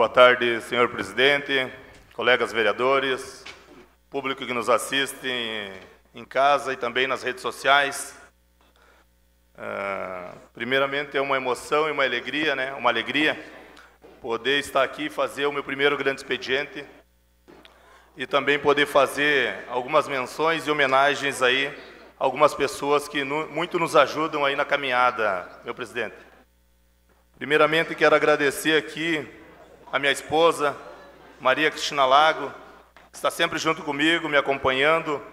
Boa tarde, senhor presidente, colegas vereadores, público que nos assiste em casa e também nas redes sociais. Primeiramente, é uma emoção e uma alegria, né? Uma alegria poder estar aqui e fazer o meu primeiro grande expediente e também poder fazer algumas menções e homenagens aí a algumas pessoas que muito nos ajudam aí na caminhada, meu presidente. Primeiramente, quero agradecer aqui a minha esposa, Maria Cristina Lago, que está sempre junto comigo, me acompanhando,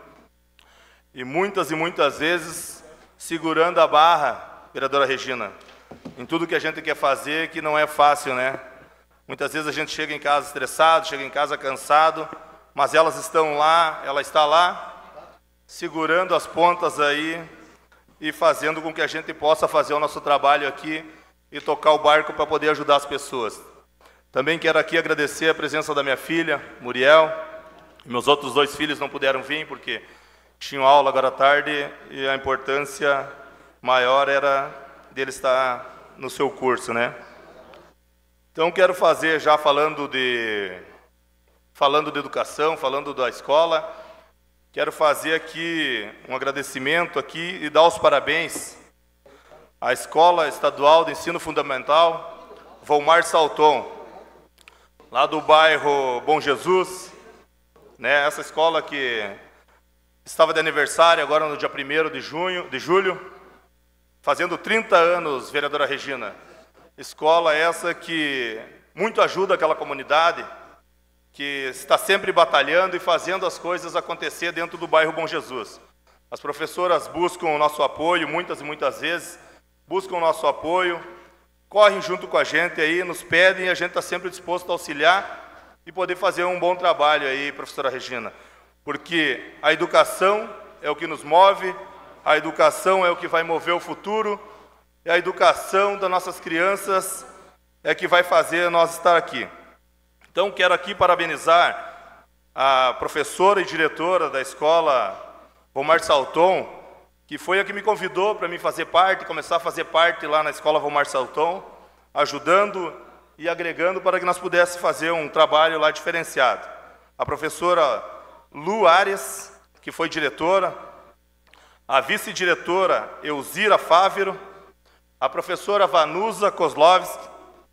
e muitas vezes segurando a barra, vereadora Regina, em tudo que a gente quer fazer, que não é fácil, né? Muitas vezes a gente chega em casa estressado, chega em casa cansado, mas elas estão lá, ela está lá, segurando as pontas aí e fazendo com que a gente possa fazer o nosso trabalho aqui e tocar o barco para poder ajudar as pessoas. Também quero aqui agradecer a presença da minha filha, Muriel. Meus outros dois filhos não puderam vir porque tinham aula agora à tarde e a importância maior era dele estar no seu curso, né? Então quero fazer, já falando de educação, falando da escola, quero fazer aqui um agradecimento aqui e dar os parabéns à Escola Estadual de Ensino Fundamental Volmar Salton, lá do bairro Bom Jesus, né? Essa escola que estava de aniversário agora no dia 1º de julho, fazendo 30 anos, vereadora Regina. Escola essa que muito ajuda aquela comunidade, que está sempre batalhando e fazendo as coisas acontecer dentro do bairro Bom Jesus. As professoras buscam o nosso apoio, muitas vezes, buscam o nosso apoio, correm junto com a gente aí, nos pedem e a gente está sempre disposto a auxiliar e poder fazer um bom trabalho aí, professora Regina. Porque a educação é o que nos move, a educação é o que vai mover o futuro, e a educação das nossas crianças é que vai fazer nós estar aqui. Então, quero aqui parabenizar a professora e diretora da escola Volmar Salton, que foi a que me convidou para mim fazer parte, começar a fazer parte lá na escola Volmar Salton, ajudando e agregando para que nós pudéssemos fazer um trabalho lá diferenciado. A professora Lu Arias, que foi diretora, a vice-diretora Elzira Fávero, a professora Vanusa Kozlovski,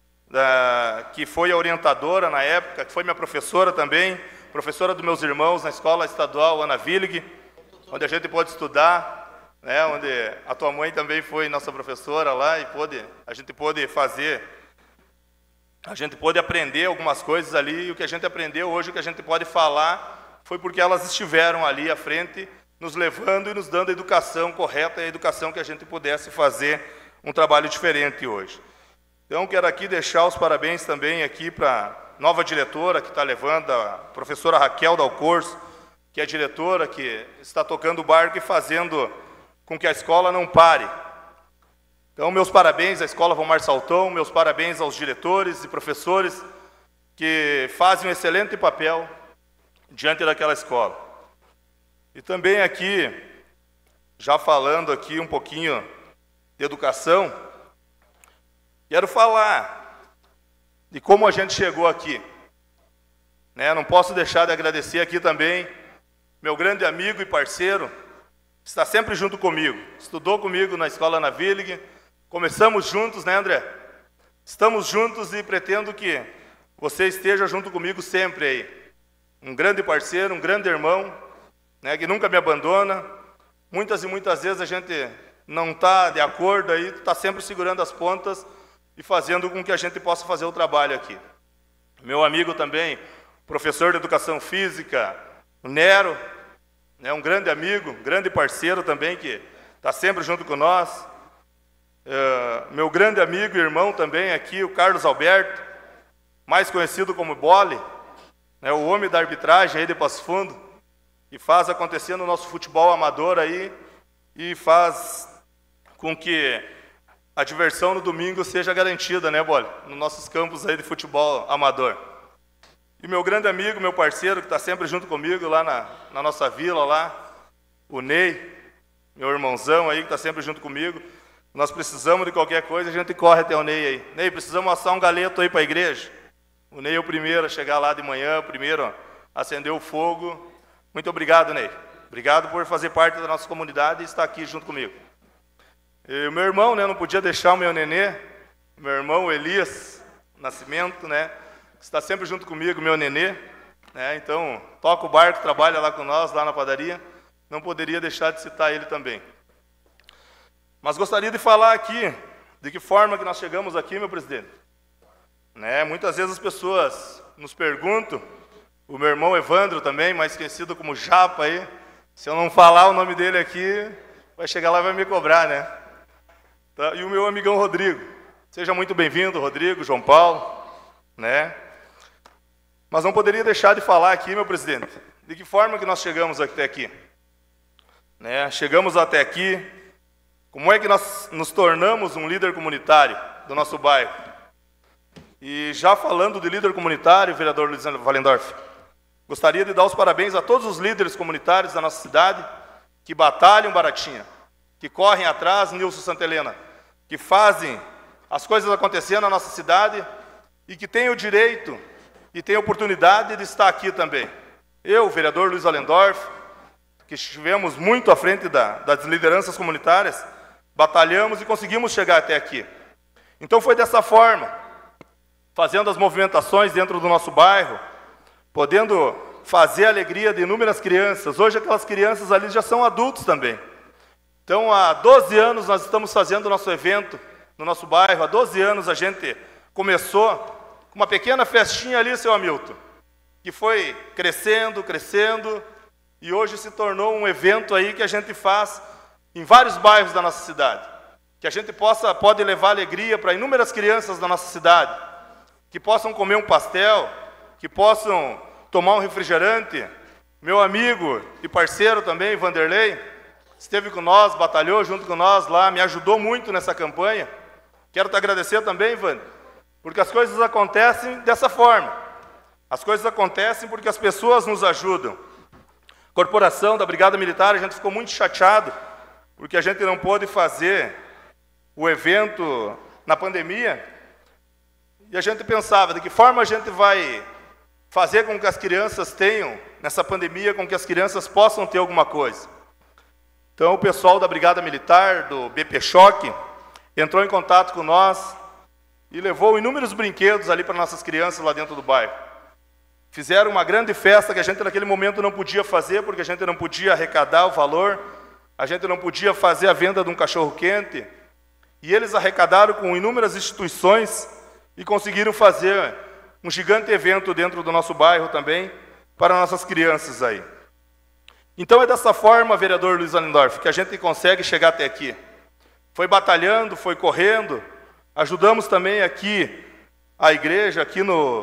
que foi a orientadora na época, que foi minha professora também, professora dos meus irmãos na Escola Estadual Ana Willig, onde a gente pôde estudar, né, onde a tua mãe também foi nossa professora lá e a gente pôde aprender algumas coisas ali, e o que a gente aprendeu hoje, o que a gente pode falar, foi porque elas estiveram ali à frente, nos levando e nos dando a educação correta e a educação que a gente pudesse fazer um trabalho diferente hoje. Então, quero aqui deixar os parabéns também aqui para a nova diretora que está levando, a professora Raquel Dalcorso, que é a diretora que está tocando o barco e fazendo com que a escola não pare. Então, meus parabéns à Escola Volmar Salton, meus parabéns aos diretores e professores que fazem um excelente papel diante daquela escola. E também aqui, já falando aqui um pouquinho de educação, quero falar de como a gente chegou aqui, né? Não posso deixar de agradecer aqui também meu grande amigo e parceiro, que está sempre junto comigo, estudou comigo na Escola Ana Willig, começamos juntos, né, André? Estamos juntos e pretendo que você esteja junto comigo sempre aí. Um grande parceiro, um grande irmão, né, que nunca me abandona. Muitas vezes a gente não está de acordo aí, está sempre segurando as pontas e fazendo com que a gente possa fazer o trabalho aqui. Meu amigo também, professor de Educação Física, o Nero, né, um grande amigo, um grande parceiro também, que está sempre junto com nós. Meu grande amigo e irmão também aqui, o Carlos Alberto, mais conhecido como Bole, né, o homem da arbitragem aí de Passo Fundo, que faz acontecer no nosso futebol amador aí e faz com que a diversão no domingo seja garantida, né, Bole? Nos nossos campos aí de futebol amador. E meu grande amigo, meu parceiro, que está sempre junto comigo lá na nossa vila, lá, o Ney, meu irmãozão aí, que está sempre junto comigo. Nós precisamos de qualquer coisa, a gente corre até o Ney aí. Ney, precisamos assar um galeto aí para a igreja. O Ney é o primeiro a chegar lá de manhã, o primeiro a acender o fogo. Muito obrigado, Ney. Obrigado por fazer parte da nossa comunidade e estar aqui junto comigo. E o meu irmão, né, não podia deixar o meu nenê, meu irmão Elias Nascimento, né, que está sempre junto comigo, meu nenê, né, então toca o barco, trabalha lá com nós, lá na padaria, não poderia deixar de citar ele também. Mas gostaria de falar aqui de que forma que nós chegamos aqui, meu presidente. Né, muitas vezes as pessoas nos perguntam, o meu irmão Evandro também, mais conhecido como Japa aí, se eu não falar o nome dele aqui, vai chegar lá e vai me cobrar, né? Tá, e o meu amigão Rodrigo. Seja muito bem-vindo, Rodrigo, João Paulo, né? Mas não poderia deixar de falar aqui, meu presidente, de que forma que nós chegamos até aqui. Né? Chegamos até aqui, como é que nós nos tornamos um líder comunitário do nosso bairro. E já falando de líder comunitário, vereador Luiz Wallendorf, gostaria de dar os parabéns a todos os líderes comunitários da nossa cidade que batalham baratinha, que correm atrás, Nilson Santa Helena, que fazem as coisas acontecer na nossa cidade e que têm o direito e têm a oportunidade de estar aqui também. Eu, vereador Luiz Wallendorf, que estivemos muito à frente das lideranças comunitárias, batalhamos e conseguimos chegar até aqui. Então foi dessa forma, fazendo as movimentações dentro do nosso bairro, podendo fazer a alegria de inúmeras crianças. Hoje aquelas crianças ali já são adultos também. Então, há 12 anos nós estamos fazendo o nosso evento no nosso bairro. Há 12 anos a gente começou com uma pequena festinha ali, seu Hamilton, que foi crescendo, crescendo, e hoje se tornou um evento aí que a gente faz em vários bairros da nossa cidade. Que a gente pode levar alegria para inúmeras crianças da nossa cidade, que possam comer um pastel, que possam tomar um refrigerante. Meu amigo e parceiro também, Vanderlei, esteve com nós, batalhou junto com nós lá, me ajudou muito nessa campanha. Quero te agradecer também, Vander, porque as coisas acontecem dessa forma. As coisas acontecem porque as pessoas nos ajudam. Corporação da Brigada Militar, a gente ficou muito chateado, porque a gente não pôde fazer o evento na pandemia, e a gente pensava, de que forma a gente vai fazer com que as crianças tenham, nessa pandemia, com que as crianças possam ter alguma coisa. Então, o pessoal da Brigada Militar, do BP Choque, entrou em contato com nós e levou inúmeros brinquedos ali para nossas crianças lá dentro do bairro. Fizeram uma grande festa que a gente naquele momento não podia fazer, porque a gente não podia arrecadar o valor, a gente não podia fazer a venda de um cachorro-quente, e eles arrecadaram com inúmeras instituições e conseguiram fazer um gigante evento dentro do nosso bairro também, para nossas crianças aí. Então é dessa forma, vereador Luiz Wallendorf, que a gente consegue chegar até aqui. Foi batalhando, foi correndo, ajudamos também aqui a igreja, aqui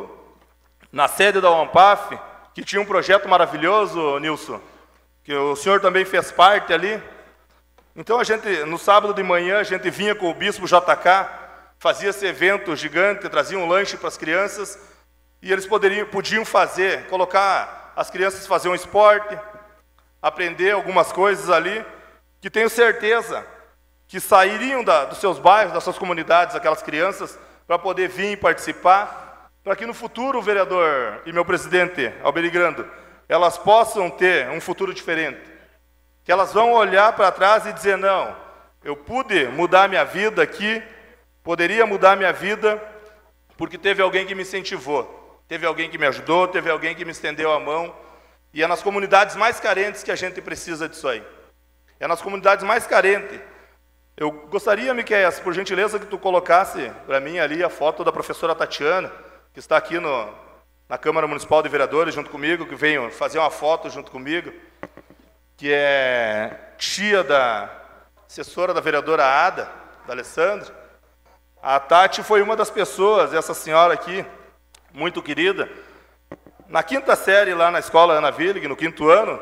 na sede da UAMPAF, que tinha um projeto maravilhoso, Nilson, que o senhor também fez parte ali. Então a gente, no sábado de manhã, a gente vinha com o bispo JK, fazia esse evento gigante, trazia um lanche para as crianças, e eles podiam fazer, colocar as crianças fazer um esporte, aprender algumas coisas ali, que tenho certeza que sairiam dos seus bairros, das suas comunidades, aquelas crianças, para poder vir e participar, para que no futuro, o vereador e meu presidente, Alberigrando, elas possam ter um futuro diferente. Que elas vão olhar para trás e dizer, não, eu pude mudar minha vida aqui, poderia mudar minha vida, porque teve alguém que me incentivou, teve alguém que me ajudou, teve alguém que me estendeu a mão. E é nas comunidades mais carentes que a gente precisa disso aí. É nas comunidades mais carentes. Eu gostaria, Miqueias, por gentileza, que tu colocasse para mim ali a foto da professora Tatiana, que está aqui na Câmara Municipal de Vereadores junto comigo, que veio fazer uma foto junto comigo, que é tia da assessora da vereadora Ada, da Alessandra. A Tati foi uma das pessoas, essa senhora aqui, muito querida. Na quinta série, lá na escola Ana Willig, no 5º ano,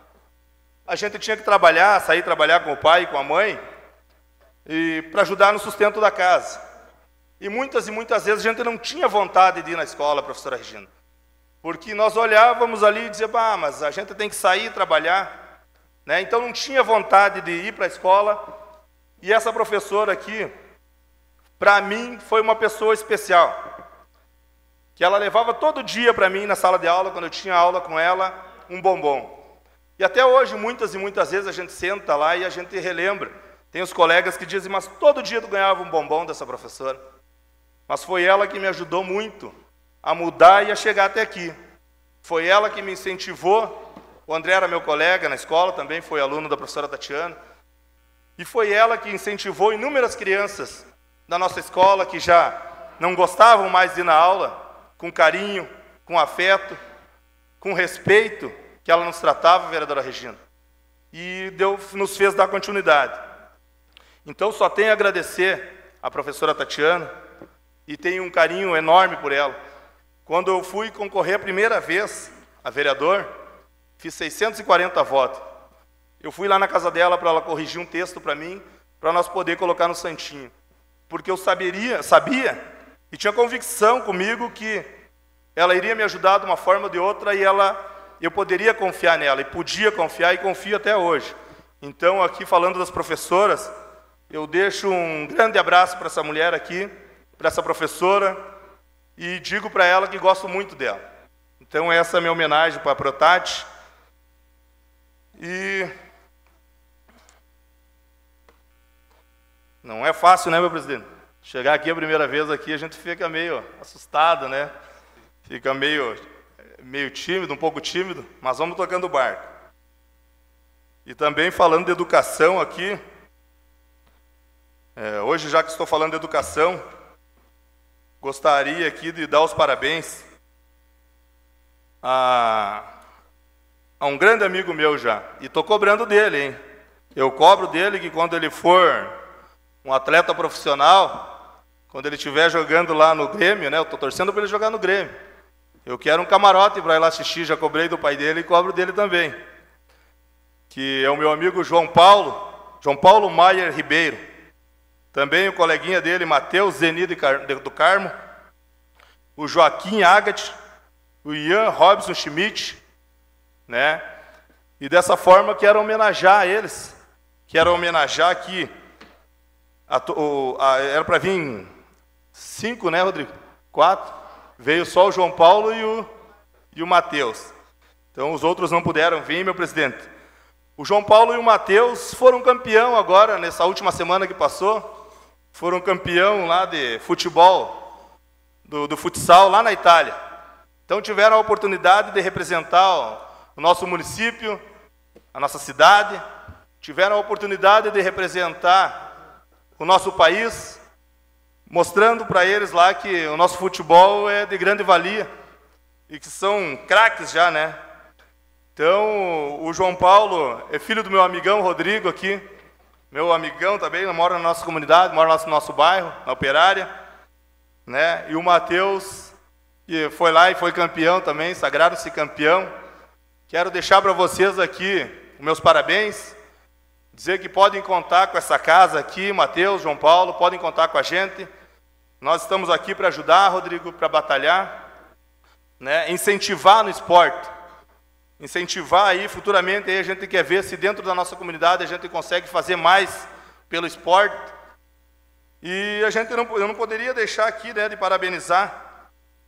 a gente tinha que sair trabalhar com o pai e com a mãe, para ajudar no sustento da casa. E muitas vezes a gente não tinha vontade de ir na escola, professora Regina, porque nós olhávamos ali e dizíamos, mas a gente tem que sair trabalhar, né? Então não tinha vontade de ir para a escola. E essa professora aqui, para mim, foi uma pessoa especial. que ela levava todo dia para mim na sala de aula, quando eu tinha aula com ela, um bombom. E até hoje, muitas e muitas vezes, a gente senta lá e a gente relembra. Tem os colegas que dizem, mas todo dia tu ganhava um bombom dessa professora. Mas foi ela que me ajudou muito a mudar e a chegar até aqui. Foi ela que me incentivou. O André era meu colega na escola, também foi aluno da professora Tatiana. E foi ela que incentivou inúmeras crianças da nossa escola que já não gostavam mais de ir na aula, com carinho, com afeto, com respeito, que ela nos tratava, vereadora Regina. E nos fez dar continuidade. Então, só tenho a agradecer à professora Tatiana e tenho um carinho enorme por ela. Quando eu fui concorrer a primeira vez a vereador, fiz 640 votos. Eu fui lá na casa dela para ela corrigir um texto para mim, para nós poder colocar no santinho. Porque eu sabia e tinha convicção comigo que ela iria me ajudar de uma forma ou de outra e eu poderia confiar nela, e podia confiar, e confio até hoje. Então, aqui falando das professoras, eu deixo um grande abraço para essa mulher aqui, para essa professora, e digo para ela que gosto muito dela. Então, essa é a minha homenagem para a Protati. E não é fácil, né, meu presidente? Chegar aqui a primeira vez aqui, a gente fica meio assustado, né? Fica meio tímido, um pouco tímido, mas vamos tocando o barco. E também falando de educação aqui, hoje, já que estou falando de educação, gostaria aqui de dar os parabéns a um grande amigo meu já, e estou cobrando dele, hein? Eu cobro dele que quando ele for um atleta profissional, quando ele estiver jogando lá no Grêmio, né? Eu estou torcendo para ele jogar no Grêmio. Eu quero um camarote para ir lá assistir, já cobrei do pai dele e cobro dele também. Que é o meu amigo João Paulo Maier Ribeiro. Também o coleguinha dele, Matheus Zeni do Carmo. O Joaquim Agati, o Ian Robson Schmidt, né? E dessa forma quero homenagear eles. Quero homenagear aqui, era para vir 5, né, Rodrigo? 4. Veio só o João Paulo e o Matheus. Então, os outros não puderam vir, meu presidente. O João Paulo e o Matheus foram campeão agora, nessa última semana que passou. Foram campeão lá de futebol, do futsal, lá na Itália. Então, tiveram a oportunidade de representar o nosso município, a nossa cidade. Tiveram a oportunidade de representar o nosso país, mostrando para eles lá que o nosso futebol é de grande valia e que são craques já, né? Então, o João Paulo é filho do meu amigão Rodrigo aqui, meu amigão também, mora na nossa comunidade, mora no nosso bairro, na Operária, né? E o Matheus, que foi lá e foi campeão também, sagraram-se campeão. Quero deixar para vocês aqui os meus parabéns, dizer que podem contar com essa casa aqui, Matheus, João Paulo, podem contar com a gente. Nós estamos aqui para ajudar, Rodrigo, para batalhar, né? Incentivar no esporte. Incentivar aí, futuramente, aí a gente quer ver se dentro da nossa comunidade a gente consegue fazer mais pelo esporte. E eu não poderia deixar aqui, né, de parabenizar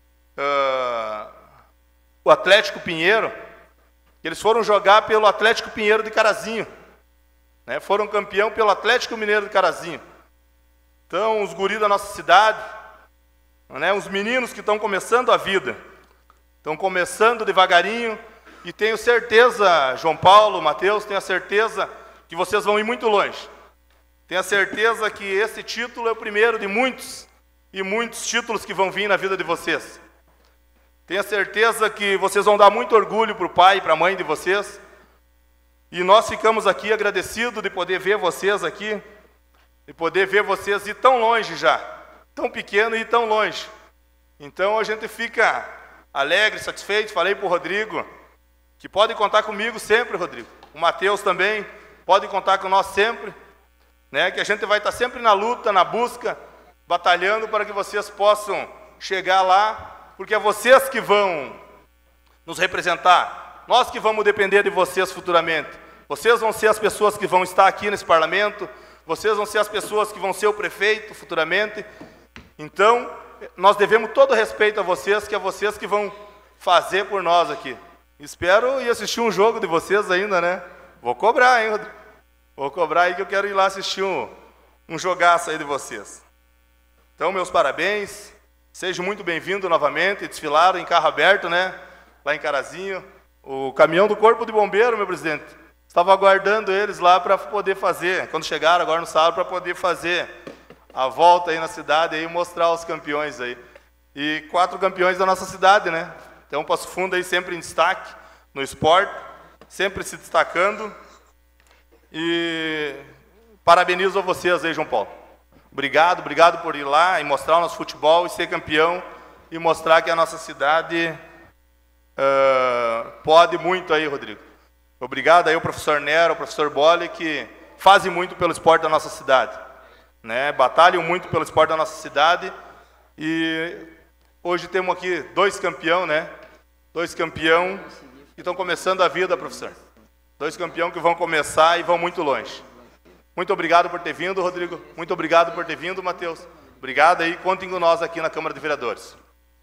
o Atlético Pinheiro. Eles foram jogar pelo Atlético Pinheiro de Carazinho, né? Foram campeão pelo Atlético Mineiro de Carazinho. Então, os guris da nossa cidade, né, os meninos que estão começando a vida, estão começando devagarinho, e tenho certeza, João Paulo, Matheus, tenho a certeza que vocês vão ir muito longe. Tenho a certeza que esse título é o primeiro de muitos e muitos títulos que vão vir na vida de vocês. Tenho a certeza que vocês vão dar muito orgulho para o pai e para a mãe de vocês. E nós ficamos aqui agradecidos de poder ver vocês aqui, de poder ver vocês ir tão longe já, tão pequeno e tão longe. Então a gente fica alegre, satisfeito. Falei para o Rodrigo que pode contar comigo sempre, Rodrigo. O Matheus também pode contar com nós sempre, né? Que a gente vai estar sempre na luta, na busca, batalhando para que vocês possam chegar lá, porque é vocês que vão nos representar, nós que vamos depender de vocês futuramente. Vocês vão ser as pessoas que vão estar aqui nesse parlamento, vocês vão ser as pessoas que vão ser o prefeito futuramente. Então, nós devemos todo respeito a vocês, que é vocês que vão fazer por nós aqui. Espero ir assistir um jogo de vocês ainda, né? Vou cobrar, hein, Rodrigo? Vou cobrar aí que eu quero ir lá assistir um jogaço aí de vocês. Então, meus parabéns. Sejam muito bem-vindos novamente. Desfilaram em carro aberto, né? Lá em Carazinho. O caminhão do Corpo de Bombeiro, meu presidente, estava aguardando eles lá para poder fazer, quando chegaram agora no sábado, para poder fazer a volta aí na cidade e mostrar os campeões aí. E 4 campeões da nossa cidade, né? Então, Passo Fundo aí sempre em destaque no esporte, sempre se destacando. E parabenizo a vocês aí, João Paulo. Obrigado por ir lá e mostrar o nosso futebol e ser campeão e mostrar que a nossa cidade pode muito aí, Rodrigo. Obrigado aí ao professor Nero, ao professor Bolle, que fazem muito pelo esporte da nossa cidade, né? Batalham muito pelo esporte da nossa cidade. E hoje temos aqui 2 campeões, né? 2 campeões que estão começando a vida, professor. 2 campeões que vão começar e vão muito longe. Muito obrigado por ter vindo, Rodrigo. Muito obrigado por ter vindo, Matheus. Obrigado aí. Contem com nós aqui na Câmara de Vereadores.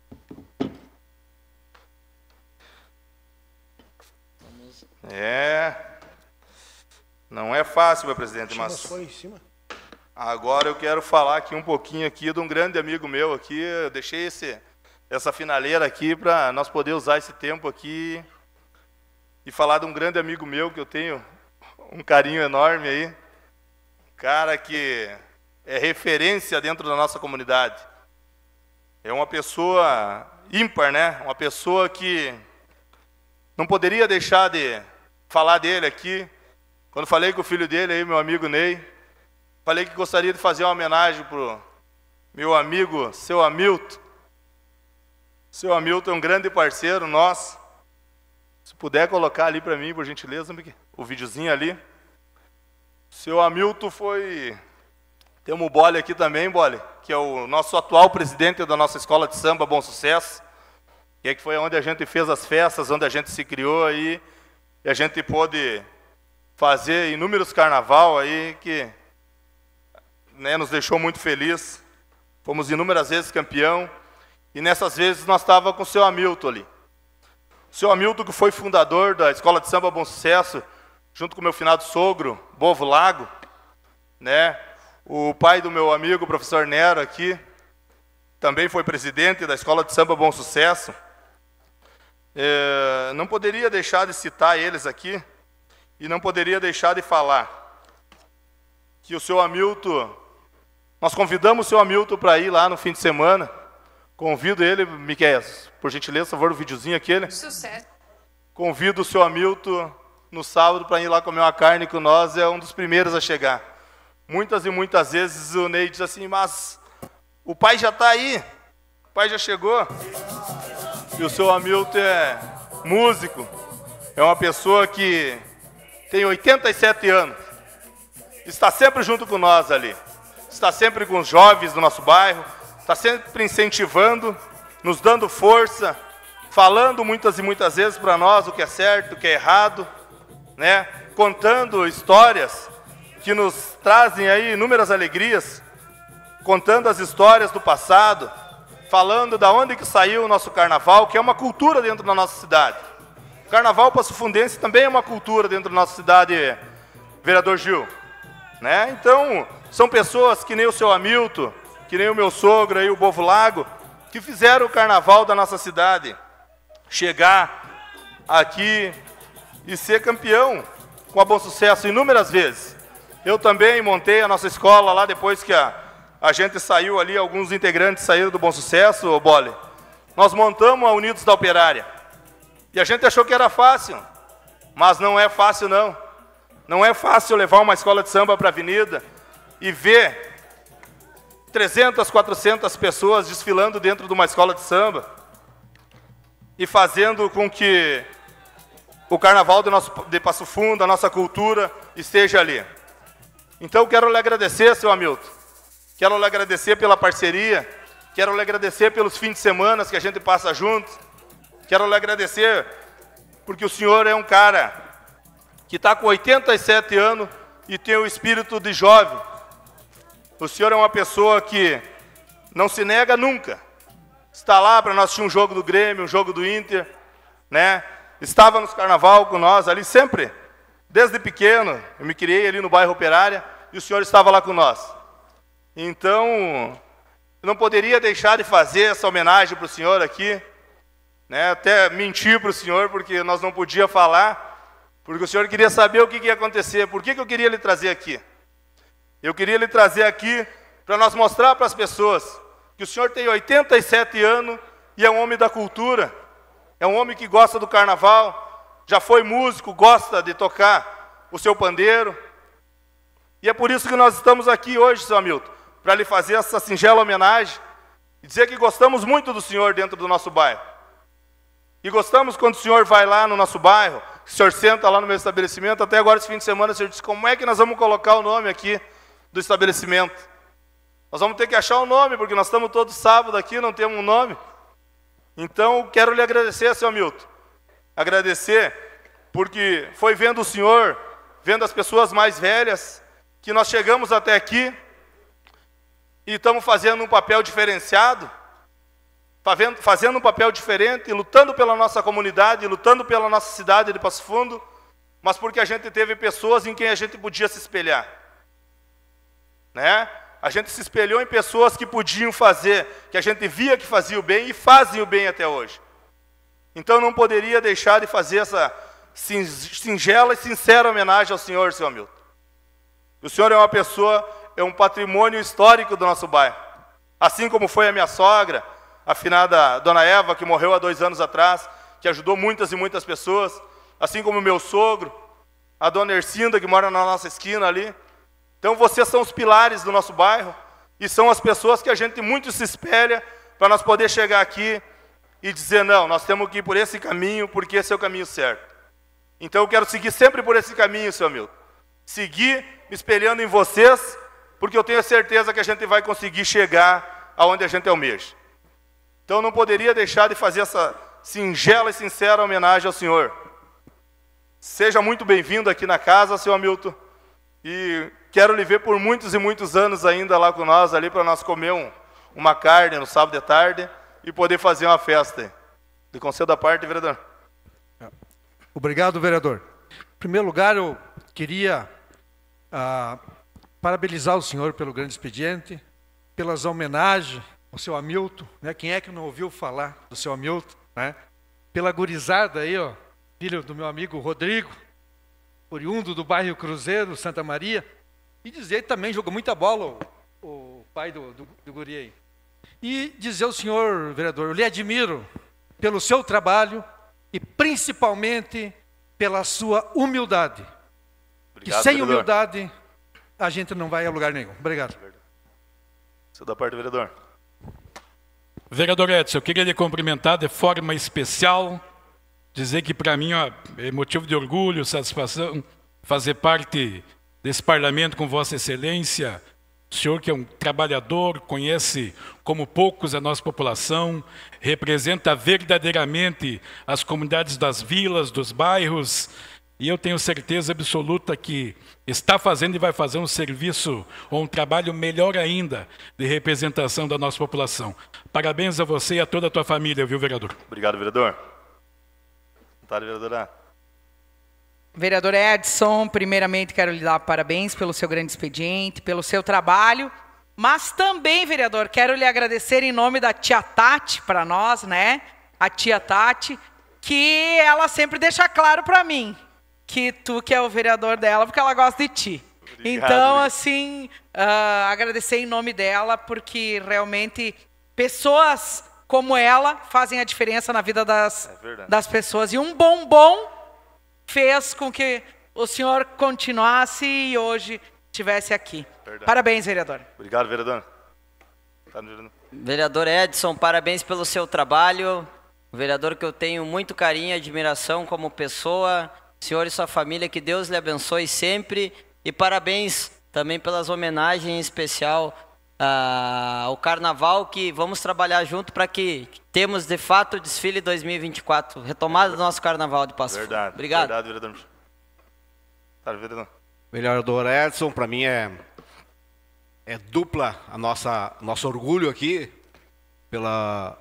Não é fácil, meu presidente, mas agora eu quero falar aqui um pouquinho aqui de um grande amigo meu aqui. Eu deixei essa finaleira aqui para nós poder usar esse tempo aqui e falar de um grande amigo meu que eu tenho um carinho enorme aí. Cara que é referência dentro da nossa comunidade. É uma pessoa ímpar, né? Uma pessoa que não poderia deixar de falar dele aqui. Quando falei com o filho dele aí, meu amigo Ney, falei que gostaria de fazer uma homenagem pro meu amigo, seu Hamilton. Seu Hamilton é um grande parceiro nosso. Se puder colocar ali para mim, por gentileza, o videozinho ali. Seu Hamilton foi... Temos o Bolle aqui também, Bolle, que é o nosso atual presidente da nossa escola de samba Bom Sucesso, que foi onde a gente fez as festas, onde a gente se criou aí, e a gente pôde fazer inúmeros carnaval aí, que, né, nos deixou muito feliz. Fomos inúmeras vezes campeão, e nessas vezes nós estávamos com o seu Hamilton ali. O seu Hamilton, que foi fundador da Escola de Samba Bom Sucesso, junto com o meu finado sogro, Bovo Lago, né? O pai do meu amigo, o professor Nero, aqui, também foi presidente da Escola de Samba Bom Sucesso. Não poderia deixar de citar eles aqui, e não poderia deixar de falar que o seu Hamilton, nós convidamos o seu Hamilton para ir lá no fim de semana. Convido ele, Miquel, por gentileza, por favor, o videozinho aquele. Sucesso. Convido o seu Hamilton no sábado para ir lá comer uma carne com nós, é um dos primeiros a chegar. Muitas e muitas vezes o Ney diz assim, mas o pai já está aí, o pai já chegou. E o seu Hamilton é músico, é uma pessoa que tem 87 anos, está sempre junto com nós ali, está sempre com os jovens do nosso bairro, está sempre incentivando, nos dando força, falando muitas e muitas vezes para nós o que é certo, o que é errado, né? Contando histórias que nos trazem aí inúmeras alegrias, contando as histórias do passado, falando da onde que saiu o nosso carnaval, que é uma cultura dentro da nossa cidade. O carnaval passofundense também é uma cultura dentro da nossa cidade, vereador Gil, né? Então, são pessoas que nem o seu Hamilton, que nem o meu sogro aí, o Bovo Lago, que fizeram o carnaval da nossa cidade chegar aqui e ser campeão com a Bom Sucesso inúmeras vezes. Eu também montei a nossa escola lá depois que a gente saiu ali, alguns integrantes saíram do Bom Sucesso, Bolle. Nós montamos a Unidos da Operária. E a gente achou que era fácil, mas não é fácil não. Não é fácil levar uma escola de samba para a avenida e ver 300, 400 pessoas desfilando dentro de uma escola de samba e fazendo com que o carnaval de Passo Fundo, a nossa cultura, esteja ali. Então, quero lhe agradecer, seu Hamilton. Quero lhe agradecer pela parceria. Quero lhe agradecer pelos fins de semana que a gente passa juntos. Quero lhe agradecer porque o senhor é um cara que está com 87 anos e tem o espírito de jovem. O senhor é uma pessoa que não se nega nunca estar lá para nós assistir um jogo do Grêmio, um jogo do Inter, né? Estava nos carnaval com nós ali sempre, desde pequeno. Eu me criei ali no bairro Operária e o senhor estava lá com nós. Então, eu não poderia deixar de fazer essa homenagem para o senhor aqui, né? Até mentir para o senhor, porque nós não podíamos falar, porque o senhor queria saber o que ia acontecer. Por que eu queria lhe trazer aqui? Eu queria lhe trazer aqui para nós mostrar para as pessoas que o senhor tem 87 anos e é um homem da cultura, é um homem que gosta do carnaval, já foi músico, gosta de tocar o seu pandeiro. E é por isso que nós estamos aqui hoje, seu Hamilton, para lhe fazer essa singela homenagem e dizer que gostamos muito do senhor dentro do nosso bairro. E gostamos quando o senhor vai lá no nosso bairro, o senhor senta lá no meu estabelecimento. Até agora, esse fim de semana, o senhor disse, como é que nós vamos colocar o nome aqui do estabelecimento? Nós vamos ter que achar um nome, porque nós estamos todos sábado aqui, não temos um nome. Então, quero lhe agradecer, seu Hamilton. Agradecer, porque foi vendo o senhor, vendo as pessoas mais velhas, que nós chegamos até aqui e estamos fazendo um papel diferenciado, fazendo um papel diferente, lutando pela nossa comunidade, lutando pela nossa cidade de Passo Fundo, mas porque a gente teve pessoas em quem a gente podia se espelhar, né? A gente se espelhou em pessoas que podiam fazer, que a gente via que faziam o bem e fazem o bem até hoje. Então não poderia deixar de fazer essa singela e sincera homenagem ao senhor, seu Hamilton. O senhor é uma pessoa, é um patrimônio histórico do nosso bairro. Assim como foi a minha sogra, a finada Dona Eva, que morreu há 2 anos atrás, que ajudou muitas e muitas pessoas. Assim como o meu sogro, a Dona Ercinda, que mora na nossa esquina ali. Então vocês são os pilares do nosso bairro e são as pessoas que a gente muito se espelha para nós poder chegar aqui e dizer, não, nós temos que ir por esse caminho, porque esse é o caminho certo. Então eu quero seguir sempre por esse caminho, seu Hamilton. Seguir me espelhando em vocês, porque eu tenho certeza que a gente vai conseguir chegar aonde a gente almeja. Então eu não poderia deixar de fazer essa singela e sincera homenagem ao senhor. Seja muito bem-vindo aqui na casa, seu Hamilton. E quero lhe ver por muitos e muitos anos ainda lá com nós, ali para nós comer uma carne no sábado de tarde e poder fazer uma festa. De concedo à parte, vereador. Obrigado, vereador. Em primeiro lugar, eu queria parabenizar o senhor pelo grande expediente, pelas homenagens ao seu Hamilton, né? Quem é que não ouviu falar do seu Hamilton, né? Pela gurizada aí, ó, filho do meu amigo Rodrigo, oriundo do bairro Cruzeiro, Santa Maria, e dizer que também jogou muita bola o pai do guri aí. E dizer ao senhor, vereador, eu lhe admiro pelo seu trabalho e principalmente pela sua humildade. Obrigado, que sem vereador. Humildade a gente não vai a lugar nenhum. Obrigado. Sou da parte do vereador. Vereador Edson, eu queria lhe cumprimentar de forma especial, dizer que para mim ó, é motivo de orgulho, satisfação, fazer parte desse parlamento com Vossa Excelência. O senhor que é um trabalhador, conhece como poucos a nossa população, representa verdadeiramente as comunidades das vilas, dos bairros, e eu tenho certeza absoluta que está fazendo e vai fazer um serviço ou um trabalho melhor ainda de representação da nossa população. Parabéns a você e a toda a tua família, viu, vereador? Obrigado, vereador. Vontade, vereadora. Vereador Edson, primeiramente quero lhe dar parabéns pelo seu grande expediente, pelo seu trabalho, mas também, vereador, quero lhe agradecer em nome da tia Tati para nós, né? A tia Tati, que ela sempre deixa claro para mim que tu que é o vereador dela, porque ela gosta de ti. Obrigado, então, assim, agradecer em nome dela, porque realmente pessoas como ela fazem a diferença na vida das pessoas. E um bombom fez com que o senhor continuasse e hoje estivesse aqui. Verdade. Parabéns, vereador. Obrigado, vereador. Vereador Edson, parabéns pelo seu trabalho. Um vereador que eu tenho muito carinho e admiração como pessoa. Senhor e sua família, que Deus lhe abençoe sempre. E parabéns também pelas homenagens em especial ao Carnaval, que vamos trabalhar junto para que temos, de fato, o desfile 2024, retomada do nosso Carnaval de Passo Fundo. Verdade. Obrigado. Verdade, vereador. Tá, vereador. Vereador Edson, para mim é dupla nosso orgulho aqui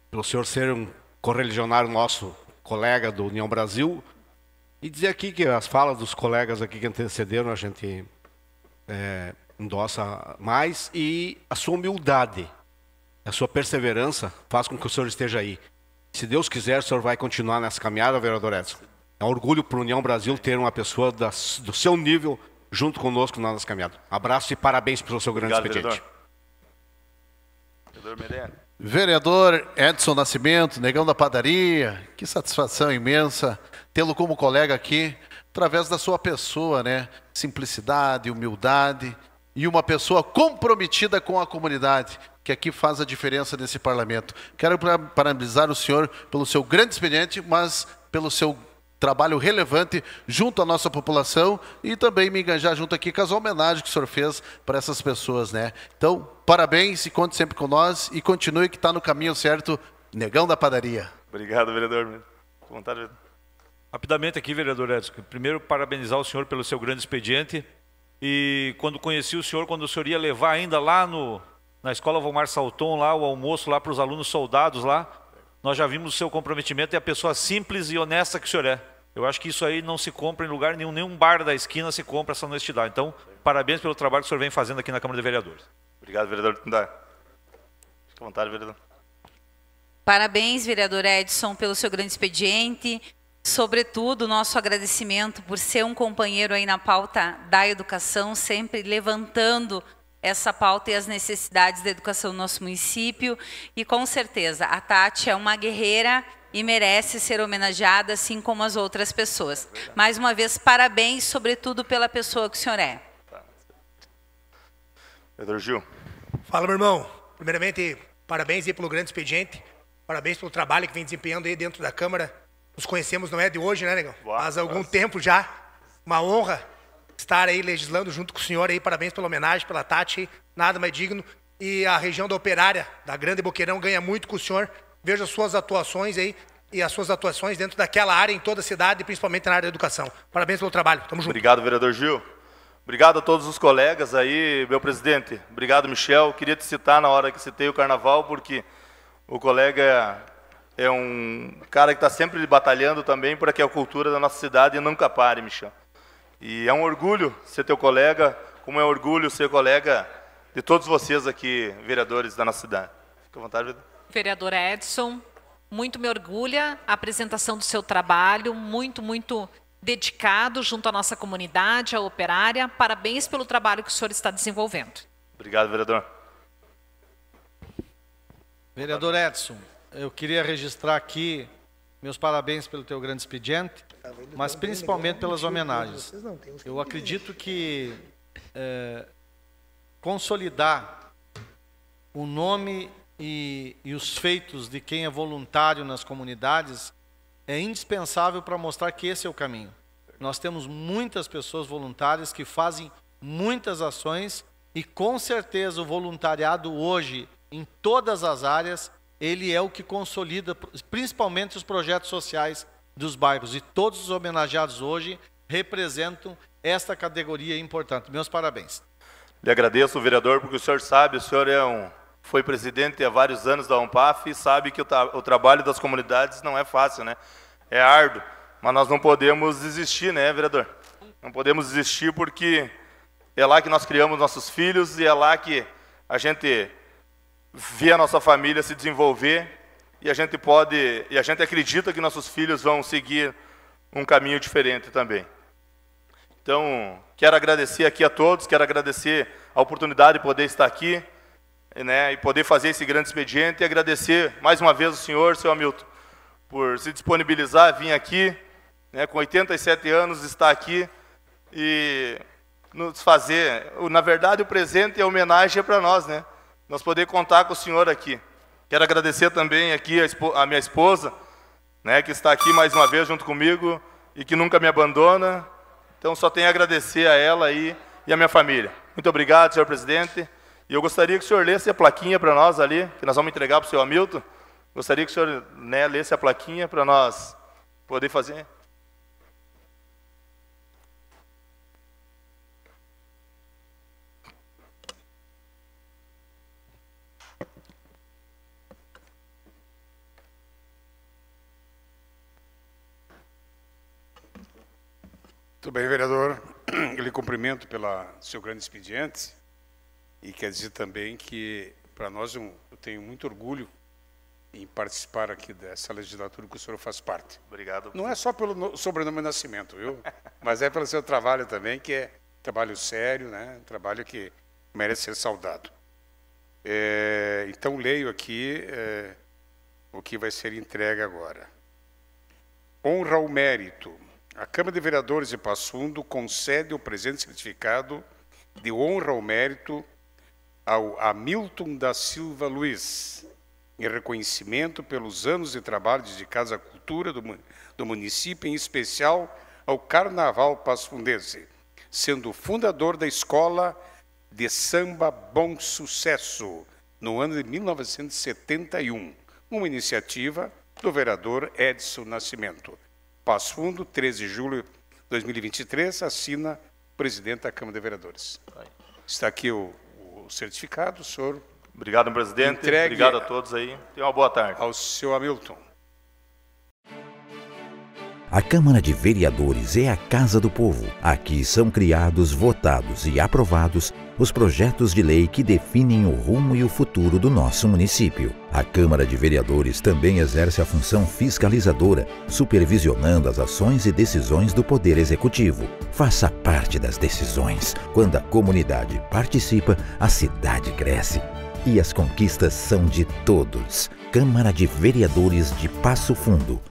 pelo senhor ser um correligionário nosso, colega do União Brasil, e dizer aqui que as falas dos colegas aqui que antecederam a gente endossa mais, e a sua humildade, a sua perseverança faz com que o senhor esteja aí. Se Deus quiser, o senhor vai continuar nessa caminhada, vereador Edson. É um orgulho para a União Brasil ter uma pessoa do seu nível junto conosco na nossa caminhada. Abraço e parabéns pelo seu grande expediente. Vereador Merene. Vereador Edson Nascimento, Negão da Padaria, que satisfação imensa tê-lo como colega aqui, através da sua pessoa, né? Simplicidade, humildade e uma pessoa comprometida com a comunidade, que aqui faz a diferença nesse parlamento. Quero parabenizar o senhor pelo seu grande expediente, mas pelo seu trabalho relevante junto à nossa população e também me engajar junto aqui com as homenagens que o senhor fez para essas pessoas, né? Então, parabéns e conte sempre com nós e continue que está no caminho certo, Negão da Padaria. Obrigado, vereador. Com vontade, vereador. Rapidamente aqui, vereador Edson. Primeiro, parabenizar o senhor pelo seu grande expediente. E quando conheci o senhor, quando o senhor ia levar ainda lá na escola Valmar Salton, lá o almoço lá para os alunos soldados lá, nós já vimos o seu comprometimento e a pessoa simples e honesta que o senhor é. Eu acho que isso aí não se compra em lugar nenhum, nenhum bar da esquina se compra essa honestidade. Então, parabéns pelo trabalho que o senhor vem fazendo aqui na Câmara de Vereadores. Obrigado, vereador. Fica à vontade, vereador. Parabéns, vereador Edson, pelo seu grande expediente. Sobretudo, nosso agradecimento por ser um companheiro aí na pauta da educação, sempre levantando essa pauta e as necessidades da educação no nosso município. E, com certeza, a Tati é uma guerreira e merece ser homenageada, assim como as outras pessoas. Mais uma vez, parabéns, sobretudo, pela pessoa que o senhor é. Vereador Gil. Fala, meu irmão. Primeiramente, parabéns aí pelo grande expediente. Parabéns pelo trabalho que vem desempenhando aí dentro da Câmara. Nos conhecemos, não é de hoje, né, negão? Faz algum tempo já. Uma honra estar aí legislando junto com o senhor aí. Parabéns pela homenagem, pela Tati. Nada mais digno. E a região da Operária, da Grande Boqueirão, ganha muito com o senhor. Vejo as suas atuações aí e as suas atuações dentro daquela área, em toda a cidade, e principalmente na área da educação. Parabéns pelo trabalho. Tamo junto. Obrigado, vereador Gil. Obrigado a todos os colegas aí, meu presidente. Obrigado, Michel. Queria te citar na hora que citei o Carnaval, porque o colega é um cara que está sempre batalhando também para que a cultura da nossa cidade nunca pare, Michel. E é um orgulho ser teu colega, como é um orgulho ser colega de todos vocês aqui, vereadores da nossa cidade. Fica à vontade, vereador. Vereador Edson, muito me orgulha a apresentação do seu trabalho, muito dedicado junto à nossa comunidade, à operária. Parabéns pelo trabalho que o senhor está desenvolvendo. Obrigado, vereador. Vereador Edson, eu queria registrar aqui meus parabéns pelo teu grande expediente, mas principalmente pelas homenagens. Eu acredito que consolidar o nome e os feitos de quem é voluntário nas comunidades é indispensável para mostrar que esse é o caminho. Nós temos muitas pessoas voluntárias que fazem muitas ações e, com certeza, o voluntariado hoje, em todas as áreas, ele é o que consolida, principalmente os projetos sociais dos bairros. E todos os homenageados hoje representam esta categoria importante. Meus parabéns. Lhe agradeço, vereador, porque o senhor sabe, o senhor foi presidente há vários anos da UNPAF e sabe que o trabalho das comunidades não é fácil, né? É árduo, mas nós não podemos desistir, né, vereador? Não podemos desistir porque é lá que nós criamos nossos filhos e é lá que a gente vê a nossa família se desenvolver e a gente acredita que nossos filhos vão seguir um caminho diferente também. Então, quero agradecer aqui a todos, quero agradecer a oportunidade de poder estar aqui, né, e poder fazer esse grande expediente e agradecer mais uma vez o senhor, seu Hamilton, por se disponibilizar, vir aqui, né, com 87 anos, estar aqui e nos fazer, na verdade, o presente e a homenagem é para nós, né? Nós poder contar com o senhor aqui. Quero agradecer também aqui a minha esposa, né, que está aqui mais uma vez junto comigo e que nunca me abandona. Então, só tenho a agradecer a ela aí e a minha família. Muito obrigado, senhor presidente. E eu gostaria que o senhor lesse a plaquinha para nós ali, que nós vamos entregar para o seu Hamilton. Gostaria que o senhor, né, lesse a plaquinha para nós poder fazer. Tudo bem, vereador. Eu lhe cumprimento pelo seu grande expediente e quer dizer também que, para nós, eu tenho muito orgulho em participar aqui dessa legislatura que o senhor faz parte. Obrigado. Não é só pelo sobrenome Nascimento, viu? Mas é pelo seu trabalho também, que é trabalho sério, né? Um trabalho que merece ser saudado. Então, leio aqui o que vai ser entregue agora. Honra ao mérito. A Câmara de Vereadores de Passo Fundo concede o presente certificado de honra ao mérito ao Hamilton da Silva Luiz, em reconhecimento pelos anos de trabalho dedicados à cultura do município, em especial ao Carnaval passofundense, sendo fundador da Escola de Samba Bom Sucesso, no ano de 1971, uma iniciativa do vereador Edson Nascimento. Passo Fundo, 13 de julho de 2023, assina o presidente da Câmara de Vereadores. Está aqui o certificado, senhor. Obrigado, presidente. Entregue. Obrigado a todos aí. Tenha uma boa tarde. Ao seu Hamilton. A Câmara de Vereadores é a Casa do Povo. Aqui são criados, votados e aprovados os projetos de lei que definem o rumo e o futuro do nosso município. A Câmara de Vereadores também exerce a função fiscalizadora, supervisionando as ações e decisões do Poder Executivo. Faça parte das decisões. Quando a comunidade participa, a cidade cresce. E as conquistas são de todos. Câmara de Vereadores de Passo Fundo.